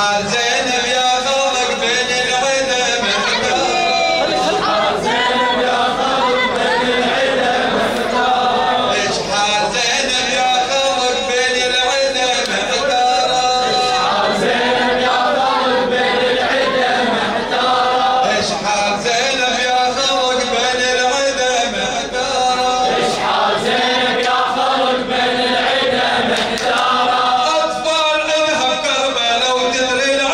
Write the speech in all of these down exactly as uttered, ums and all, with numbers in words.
حال زينب يا خلق بين العدا محتار ايش حال زينب يا خلق بين العدا محتار ايش حال زينب يا خلق بين العدا محتار ايش حال زينب يا خلق بين العدا محتار ايش حال زينب يا خلق بين العدا محتار ايش حال زينب يا خلق بين العدا محتار اطفال عينها بكربلاء وتدري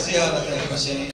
زيارة الحسين.